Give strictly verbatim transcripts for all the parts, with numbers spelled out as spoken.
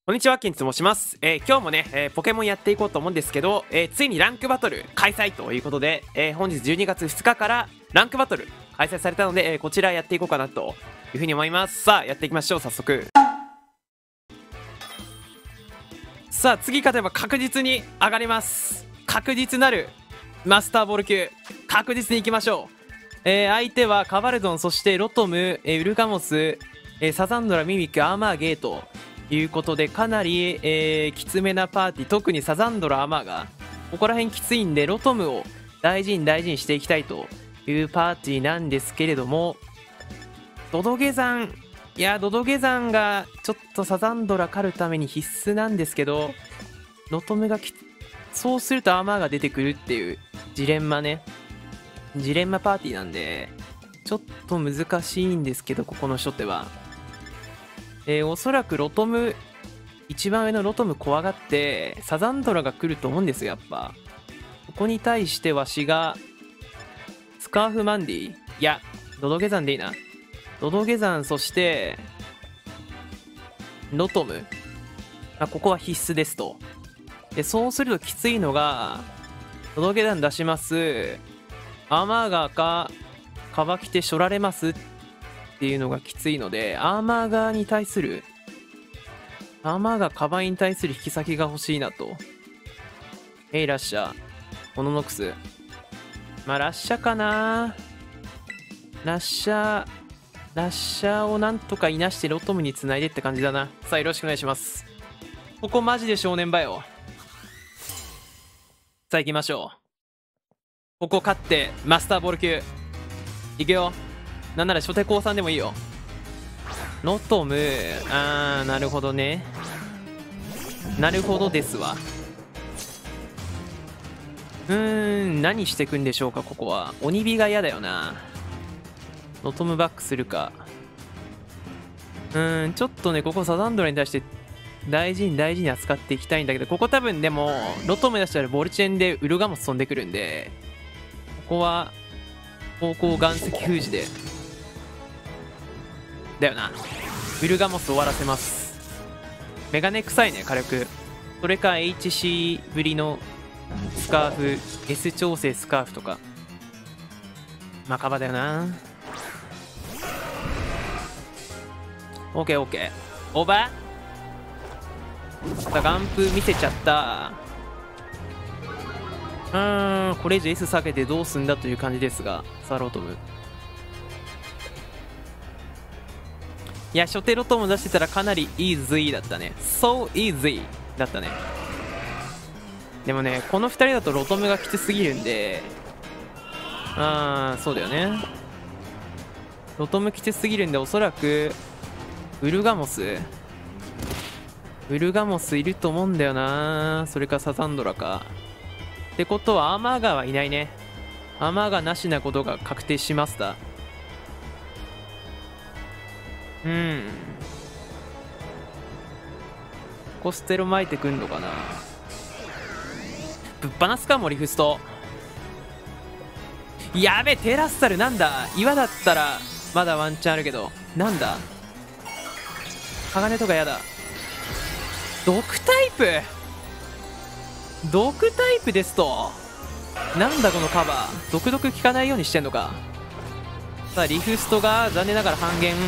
こんにちは、ケンツと申します。えー今日もね、えーポケモンやっていこうと思うんですけど、えーついにランクバトル開催ということで、えー本日じゅうにがつふつかからランクバトル開催されたので、えーこちらやっていこうかなというふうに思います。さあ、やっていきましょう、早速。さあ、次勝てば確実に上がります。確実なるマスターボール級、確実に行きましょう。えー相手はカバルドン、そしてロトム、えーウルガモス、えーサザンドラ、ミミック、アーマーゲートということで、かなり、えーきつめなパーティー、特にサザンドラ、アーマーがここら辺きついんで、ロトムを大事に大事にしていきたいというパーティーなんですけれども、ドドゲ山、いやドドゲ山がちょっとサザンドラ狩るために必須なんですけど、ロトムがきそうするとアーマーが出てくるっていうジレンマね、ジレンマパーティーなんでちょっと難しいんですけど、ここの初手は、えーおそらくロトム、一番上のロトム怖がってサザンドラが来ると思うんですよ。やっぱここに対してわしがスカーフマンディ、いやドドゲ山でいいな、ドドゲ山、そしてロトム、あここは必須ですと。でそうするときついのが、ドドゲ山出します、アーマーガーかカバキてしょられますっていうのがきついので、アーマーガーに対するアーマーガーカバンに対する引き先が欲しいなと。ヘイラッシャー、モノノクス、まあラッシャーかな、ラッシャーラッシャーをなんとかいなしてロトムにつないでって感じだな。さあよろしくお願いします。ここマジで正念場よ。さあ行きましょう。ここ勝ってマスターボール級いくよ。なんなら初手降参でもいいよ。ロトム、あーなるほどね、なるほどですわ。うーん何してくんでしょうか。ここは鬼火が嫌だよな。ロトムバックするか。うーんちょっとね、ここサザンドラに対して大事に大事に扱っていきたいんだけど、ここ多分でもロトム出したらボルチェンでウルガモス飛んでくるんで、ここは方向岩石封じでだよな。ウルガモス終わらせます。メガネ臭いね火力。それか エイチシー ぶりのスカーフ、 S 調整スカーフとか、まあカバだよな。 オーケー オーケー オーバー。さあガンプ見せちゃった。うーんこれ以上 S 下げてどうすんだという感じですが、さあロトム、いや初手ロトム出してたらかなりイーズイーだったね。 So easy だったね。でもねこのふたりだとロトムがきつすぎるんで、あーそうだよね、ロトムきつすぎるんで、おそらくウルガモスウルガモスいると思うんだよな。それかサザンドラか。ってことはアーマーガーはいないね。アーマーガーなしなことが確定しました。うんコステロ巻いてくんのかな。ぶっ放すかモリフスト。やべえテラッサルなんだ。岩だったらまだワンチャンあるけど、なんだ鋼とかやだ。毒タイプ毒タイプですと。なんだこのカバー、毒毒効かないようにしてんのか。さあリフストが残念ながら半減。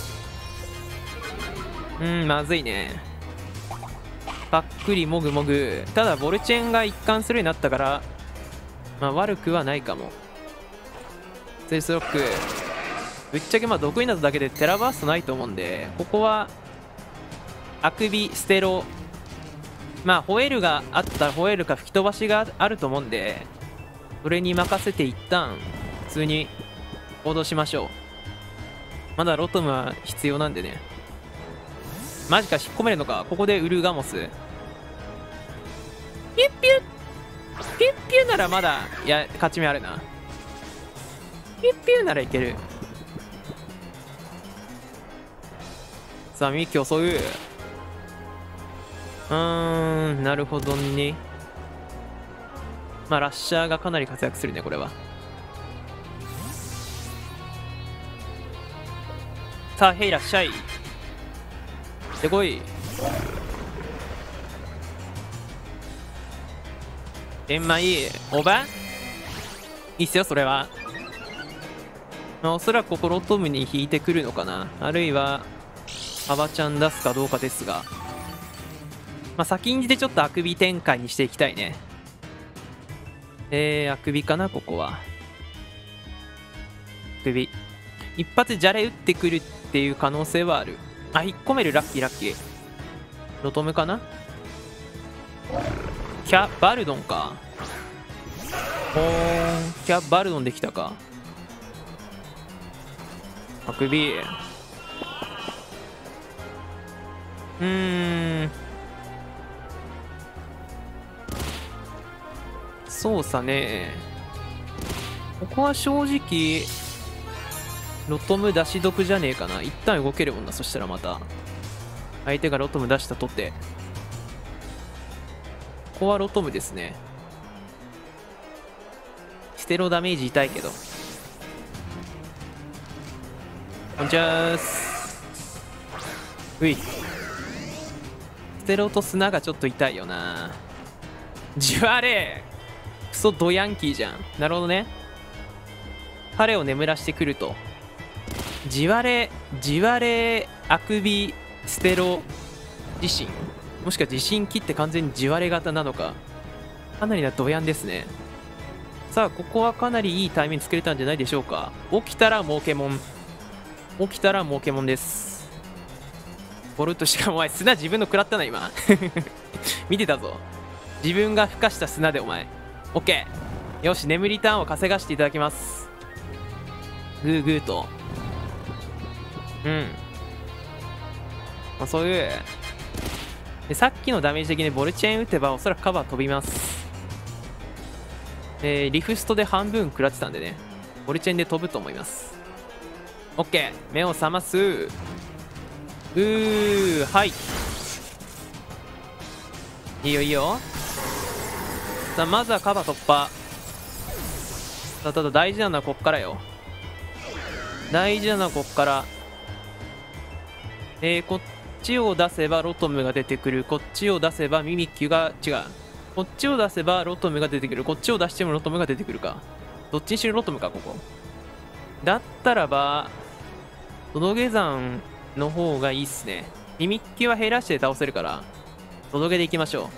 うんまずいね。ぱっくりもぐもぐ。ただボルチェンが一貫するようになったから、まあ悪くはないかも。ツイストロック、ぶっちゃけまあ毒になっただけでテラバーストないと思うんで、ここはあくびステロ、まあホエールがあったらホエールか吹き飛ばしがあると思うんで、それに任せて一旦普通に行動しましょう。まだロトムは必要なんでね。マジか引っ込めるのか。ここでウルガモスピュッピュッピュッピュならまだ、いや勝ち目あるな。ピュッピュならいける。さあミッキー襲う。うーんなるほどね。まあラッシャーがかなり活躍するねこれは。さあヘイらっしゃいでこい。 玄米オーバーいいっすよそれは。まあ、おそらくここロトムに引いてくるのかな、あるいはアバちゃん出すかどうかですが、まあ、先んじてちょっとあくび展開にしていきたいね。えー、あくびかなここは。あくび一発じゃれ打ってくるっていう可能性はある。あ、引っ込める。ラッキーラッキー。ロトムかな。キャバルドンか。ほーん、キャバルドンできたか。あくび。うーん、そうさね。ここは正直ロトム出し毒じゃねえかな。一旦動けるもんな。そしたらまた相手がロトム出したとて、ここはロトムですね。ステロダメージ痛いけど。こんにちはーす。うい、ステロと砂がちょっと痛いよな。じわれー、クソドヤンキーじゃん。なるほどね。彼を眠らしてくると。じわれじわれあくびステロ地震、もしくは地震切って完全にじわれ型なのか。かなりなドヤンですね。さあここはかなりいいタイミング作れたんじゃないでしょうか。起きたらモーケモン、起きたらモーケモンです。ボルト、しかもお前砂自分の食らったな今見てたぞ、自分が孵化した砂でお前。オッケー、よし、眠りターンを稼がしていただきます。グーグーと、うん、まあ、そういうで、さっきのダメージ的にボルチェーン打てばおそらくカバー飛びます。えー、リフストで半分食らってたんでね、ボルチェーンで飛ぶと思います。オッケー、目を覚ます。うー、はい、いいよいいよ。さあまずはカバー突破。さあただ大事なのはこっからよ。大事なのはこっから。えー、こっちを出せばロトムが出てくる。こっちを出せばミミッキュが違う。こっちを出せばロトムが出てくる。こっちを出してもロトムが出てくるか。どっちにしろロトムかここ。だったらばトドゲ山の方がいいっすね。ミミッキュは減らして倒せるからトドゲでいきましょ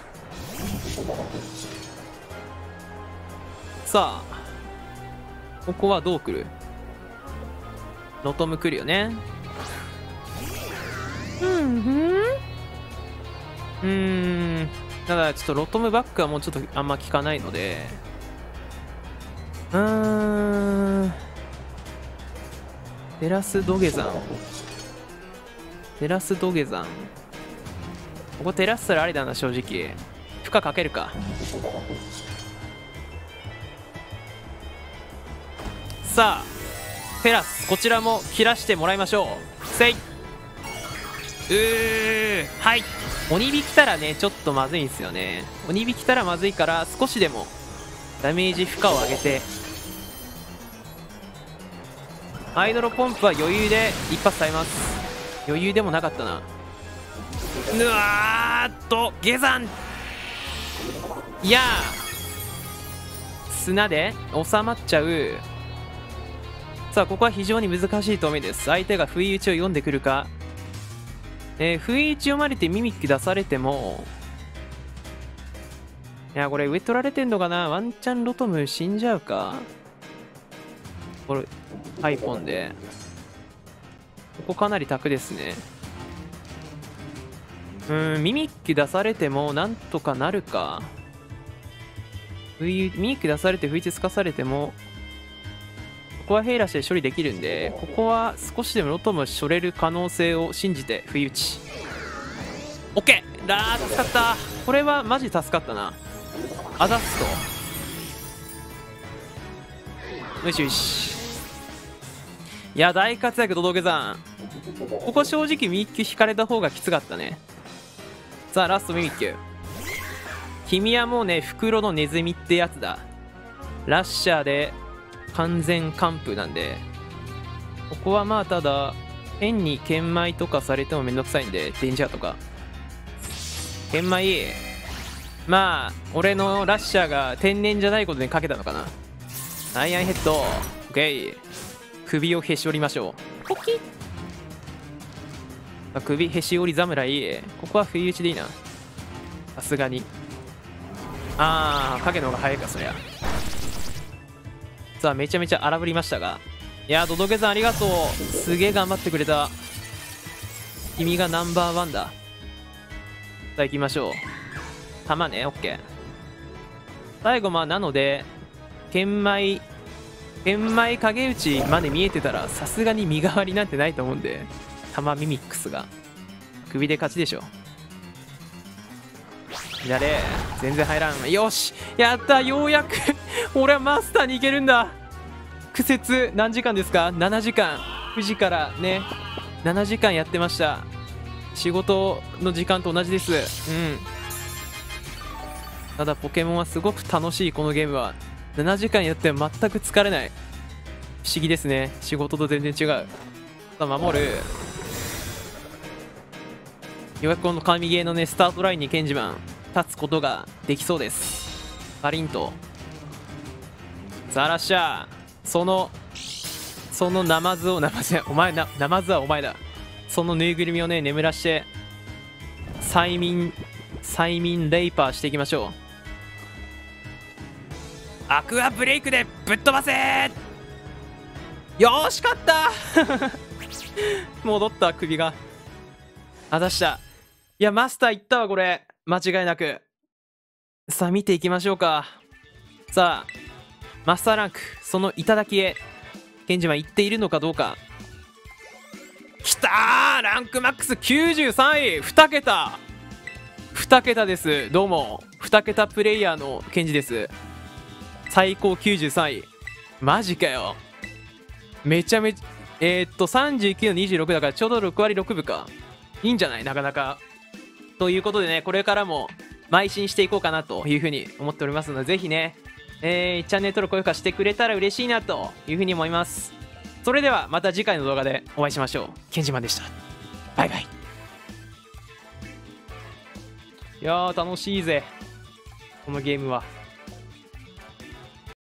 う。さあここはどう来る。ロトム来るよね。うんふん、うーん、ただちょっとロトムバックはもうちょっとあんま効かないので、うーん、テラス土下山、テラス土下山、ここテラスたらありだな正直。負荷かけるか。さあテラス、こちらも切らしてもらいましょう。せいうー、はい、鬼火来たらねちょっとまずいんですよね。鬼火来たらまずいから少しでもダメージ負荷を上げて、ハイドロポンプは余裕で一発耐えます。余裕でもなかったな。うわーっと下山、いやー砂で収まっちゃう。さあここは非常に難しい止めです。相手が不意打ちを読んでくるか。えー、不意打ち読まれてミミック出されても、いやこれ上取られてんのかな。ワンチャンロトム死んじゃうかこれ。ハイポンでここかなり楽ですね。うーん、ミミック出されてもなんとかなるか。不意ミミック出されて不意打ちつかされてもここはヘイラシで処理できるんで、ここは少しでもロトムを処れる可能性を信じて不意打ち。 OK、 ラー助かった。これはマジ助かったな。アダストよしよし。いや大活躍ドドゲザン。ここ正直ミミッキュ引かれた方がきつかったね。さあラストミミッキュ、君はもうね袋のネズミってやつだ。ラッシャーで完全完封なんで、ここはまあただ変に研磨とかされてもめんどくさいんで、デンジャーとか研磨いい。 まあ俺のラッシャーが天然じゃないことにかけたのかな。アイアンヘッド OK。 首をへし折りましょう。ポキッ、あ、首へし折り侍。ここは不意打ちでいいな、さすがに。あー、影の方が早いかそりゃ。さあめちゃめちゃ荒ぶりましたが、いやードドケさんありがとう、すげえ頑張ってくれた。君がナンバーワンだ。さあ行きましょう。弾ね、オッケー。最後まあなので剣舞剣舞影打ちまで見えてたらさすがに身代わりなんてないと思うんで、弾ミミックスが首で勝ちでしょ。やれ、全然入らん。よしやった、ようやく俺はマスターに行けるんだ。苦節何時間ですか？ なな 時間。くじからねななじかんやってました。仕事の時間と同じです。うん。ただポケモンはすごく楽しい。このゲームはななじかんやっても全く疲れない。不思議ですね、仕事と全然違う。さあ守る。ようやくこの神ゲーのねスタートラインにケンジマン立つことができそうです。パリンとさあラッシャー、そのそのナマズをナマズやお前なナマズはお前だ。そのぬいぐるみをね眠らして催眠催眠レイパーしていきましょう。アクアブレイクでぶっ飛ばせー。よーし勝った戻った首が。あざした。いやマスターいったわこれ間違いなく。さあ見ていきましょうか。さあマスターランクその頂へケンジマン行っているのかどうか。きたー、ランクマックスきゅうじゅうさんい、に桁に桁です。どうもに桁プレイヤーのケンジです。最高きゅうじゅうさんい、マジかよ。めちゃめちゃえー、っとさんじゅうきゅうのにじゅうろくだからちょうどろく割ろくぶか。いいんじゃない、なかなか。ということでね、これからも邁進していこうかなというふうに思っておりますので、ぜひね、えー、チャンネル登録、高評価してくれたら嬉しいなというふうに思います。それではまた次回の動画でお会いしましょう。ケンジマンでした。バイバイ。いやー楽しいぜこのゲームは。